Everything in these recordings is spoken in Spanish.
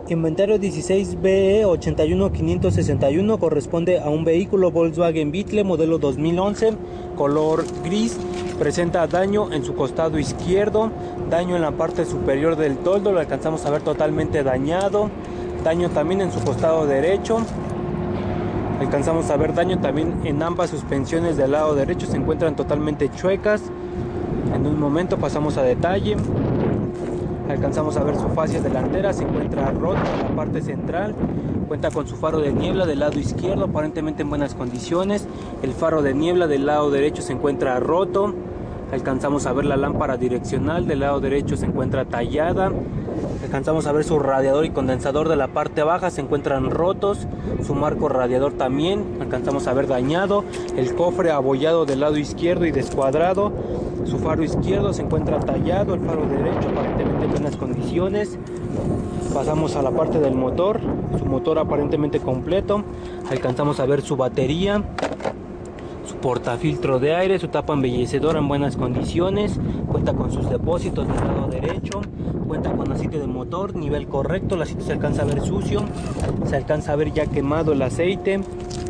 Inventario 16BE 81561 corresponde a un vehículo Volkswagen Beetle modelo 2011, color gris. Presenta daño en su costado izquierdo, daño en la parte superior del toldo, lo alcanzamos a ver totalmente dañado. Daño también en su costado derecho. Alcanzamos a ver daño también en ambas suspensiones del lado derecho, se encuentran totalmente chuecas. En un momento pasamos a detalle. Alcanzamos a ver su fascia delantera, se encuentra rota en la parte central. Cuenta con su faro de niebla del lado izquierdo, aparentemente en buenas condiciones. El faro de niebla del lado derecho se encuentra roto. Alcanzamos a ver la lámpara direccional del lado derecho, se encuentra tallada. Alcanzamos a ver su radiador y condensador de la parte baja, se encuentran rotos. Su marco radiador también alcanzamos a ver dañado. El cofre abollado del lado izquierdo y descuadrado. Su faro izquierdo se encuentra tallado. El faro derecho aparentemente en buenas condiciones. Pasamos a la parte del motor. Su motor aparentemente completo. Alcanzamos a ver su batería, su portafiltro de aire, su tapa embellecedora en buenas condiciones. Cuenta con sus depósitos del lado derecho. Cuenta con aceite de motor, nivel correcto. El aceite se alcanza a ver sucio, se alcanza a ver ya quemado el aceite.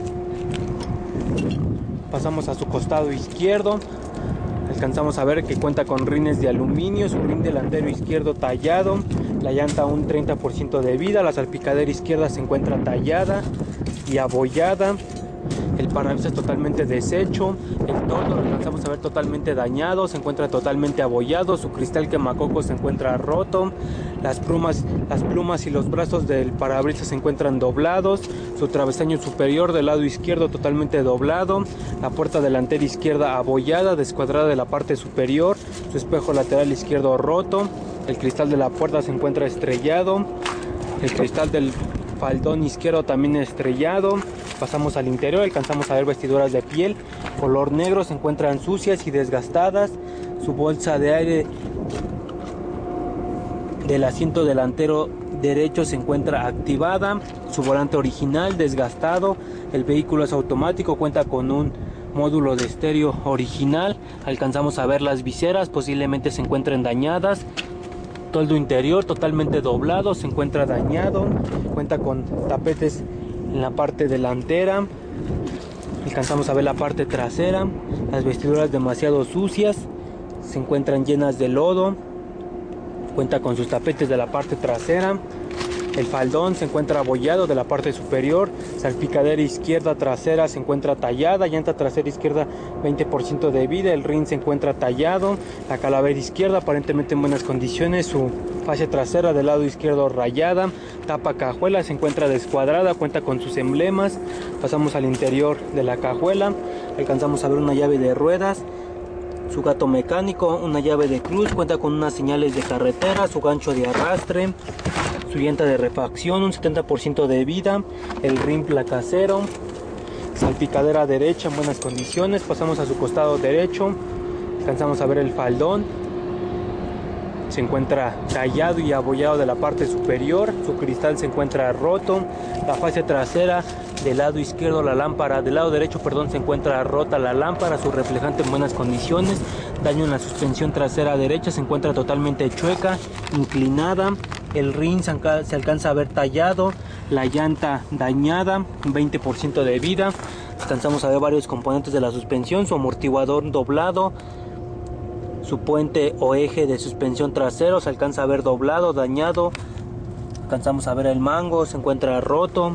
Pasamos a su costado izquierdo. Alcanzamos a ver que cuenta con rines de aluminio, su rin delantero izquierdo tallado, la llanta un 30% de vida, la salpicadera izquierda se encuentra tallada y abollada. El parabrisas totalmente deshecho, el toldo lo alcanzamos a ver totalmente dañado, se encuentra totalmente abollado, su cristal quemacoco se encuentra roto, las plumas y los brazos del parabrisas se encuentran doblados, su travesaño superior del lado izquierdo totalmente doblado, la puerta delantera izquierda abollada, descuadrada de la parte superior, su espejo lateral izquierdo roto, el cristal de la puerta se encuentra estrellado, el cristal del faldón izquierdo también estrellado. Pasamos al interior, alcanzamos a ver vestiduras de piel color negro, se encuentran sucias y desgastadas. Su bolsa de aire del asiento delantero derecho se encuentra activada. Su volante original desgastado. El vehículo es automático, cuenta con un módulo de estéreo original. Alcanzamos a ver las viseras, posiblemente se encuentren dañadas. Toldo interior totalmente doblado, se encuentra dañado. Cuenta con tapetes en la parte delantera. Alcanzamos a ver la parte trasera. Las vestiduras demasiado sucias, se encuentran llenas de lodo. Cuenta con sus tapetes de la parte trasera. El faldón se encuentra abollado de la parte superior. Salpicadera izquierda trasera se encuentra tallada. Llanta trasera izquierda 20% de vida. El rin se encuentra tallado. La calavera izquierda aparentemente en buenas condiciones. Su fascia trasera del lado izquierdo rayada. Tapa cajuela se encuentra descuadrada. Cuenta con sus emblemas. Pasamos al interior de la cajuela. Alcanzamos a ver una llave de ruedas. Su gato mecánico, una llave de cruz, cuenta con unas señales de carretera, su gancho de arrastre, su llanta de refacción, un 70% de vida, el rin placasero, salpicadera derecha en buenas condiciones. Pasamos a su costado derecho, alcanzamos a ver el faldón, se encuentra tallado y abollado de la parte superior, su cristal se encuentra roto, la fascia trasera del lado izquierdo, la lámpara del lado derecho, perdón, se encuentra rota la lámpara, su reflejante en buenas condiciones. Daño en la suspensión trasera derecha, se encuentra totalmente chueca, inclinada. El rin se alcanza a ver tallado, la llanta dañada, 20% de vida. Alcanzamos a ver varios componentes de la suspensión, su amortiguador doblado, su puente o eje de suspensión trasero se alcanza a ver doblado, dañado. Alcanzamos a ver el mango, se encuentra roto.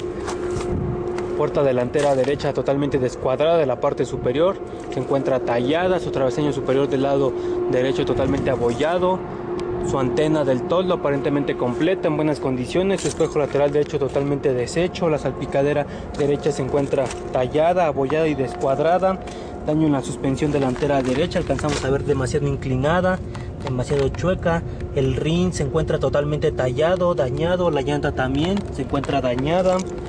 Puerta delantera derecha totalmente descuadrada de la parte superior, se encuentra tallada. Su travesaño superior del lado derecho totalmente abollado. Su antena del toldo aparentemente completa, en buenas condiciones. Su espejo lateral derecho totalmente deshecho. La salpicadera derecha se encuentra tallada, abollada y descuadrada. Daño en la suspensión delantera derecha, alcanzamos a ver demasiado inclinada, demasiado chueca. El rin se encuentra totalmente tallado, dañado. La llanta también se encuentra dañada.